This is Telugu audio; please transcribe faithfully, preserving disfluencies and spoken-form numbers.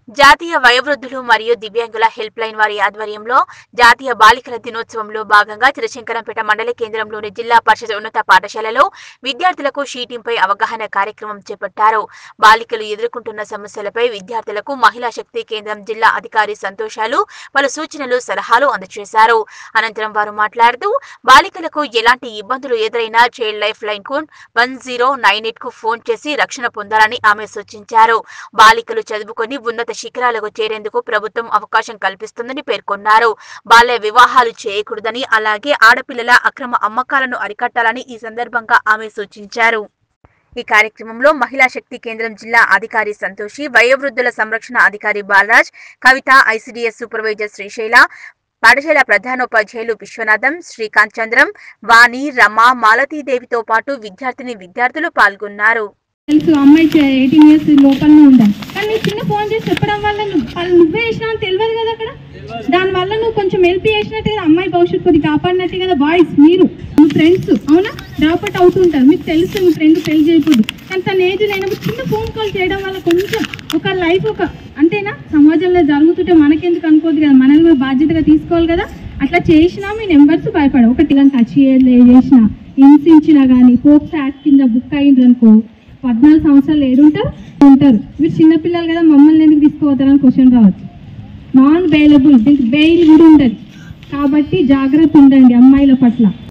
జాతీయ వయోవృద్ధులు మరియు దివ్యాంగుల హెల్ప్ లైన్ వారి ఆధ్వర్యంలో జాతీయ బాలికల దినోత్సవంలో భాగంగా చిరశంకరంపేట మండల కేంద్రంలోని జిల్లా పరిషత్ ఉన్నత పాఠశాలలో విద్యార్థులకు షీటింగ్పై అవగాహన కార్యక్రమం చేపట్టారు. బాలికలు ఎదుర్కొంటున్న సమస్యలపై విద్యార్థులకు మహిళా శక్తి కేంద్రం జిల్లా అధికారి సంతోషాలు పలు సూచనలు సలహాలు అందజేశారు. అనంతరం వారు మాట్లాడుతూ బాలికలకు ఎలాంటి ఇబ్బందులు ఎదురైనా చైల్డ్ లైఫ్ లైన్ కు వన్ జీరో నైన్ ఎయిట్ కు ఫోన్ చేసి రక్షణ పొందాలని ఆమె సూచించారు. బాలికలు చదువుకొని ఉన్నత శిఖరాలకు చేరేందుకు ప్రభుత్వం అవకాశం కల్పిస్తుందని పేర్కొన్నారు. బాల్య వివాహాలు చేయకూడదని, అలాగే ఆడపిల్లల అక్రమ అమ్మకాలను అరికట్టాలని ఈ సందర్భంగా ఆమె సూచించారు. ఈ కార్యక్రమంలో మహిళా శక్తి కేంద్రం జిల్లా అధికారి సంతోషి, వయోవృద్ధుల సంరక్షణ అధికారి బాలరాజ్, కవిత, ఐసీడీఎస్ సూపర్వైజర్ శ్రీశైల, పాఠశాల ప్రధానోపాధ్యాయులు విశ్వనాథం, శ్రీకాంత్ చంద్రం, వాణి, రమ, మాలతీదేవితో పాటు విద్యార్థిని విద్యార్థులు పాల్గొన్నారు. తెలుసు అమ్మాయి ఎయిటీన్ ఇయర్స్ లోపలనే ఉండాలి, కానీ నువ్వు చిన్న ఫోన్ చేసి చెప్పడం వల్ల వాళ్ళు నువ్వే చేసినా అని తెలియదు కదా. అక్కడ దానివల్ల నువ్వు కొంచెం హెల్ప్ చేసినట్టే కదా, అమ్మాయి భవిష్యత్తు కొద్ది కాపాడినట్టే కదా. బాయ్స్ మీరు మీ ఫ్రెండ్స్ అవునా డ్రాప్అవుట్ అవుతుంటారు, మీకు తెలుసు మీ ఫ్రెండ్ పెళ్లి చేయకూడదు, కానీ తన ఏజ్ లేనప్పుడు చిన్న ఫోన్ కాల్ చేయడం వల్ల కొంచెం ఒక లైఫ్ ఒక అంతేనా సమాజంలో జరుగుతుంటే మనకెందుకు అనుకోదు కదా, మనల్ని కూడా బాధ్యతగా తీసుకోవాలి కదా. అట్లా చేసినా మీ నెంబర్స్ భయపడ ఒకటి కానీ టచ్ చేసినా హింసించినా కానీ పోక్సో యాక్ట్ కింద బుక్ అయింది అనుకో పద్నాలుగు సంవత్సరాలు ఏడుంటారు ఉంటారు. మీరు చిన్నపిల్లలు కదా మమ్మల్ని ఎందుకు తీసుకుపోతారని క్వశ్చన్ రావచ్చు. నాన్ బెయిలబుల్, దీనికి బెయిల్ కూడా ఉండదు. కాబట్టి జాగ్రత్త ఉండండి అమ్మాయిల పట్ల.